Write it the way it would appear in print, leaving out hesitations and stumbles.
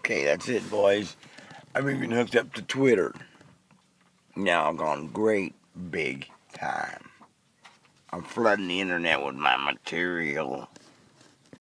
Okay, that's it, boys. I'm even hooked up to Twitter. Now I've gone great big time. I'm flooding the internet with my material.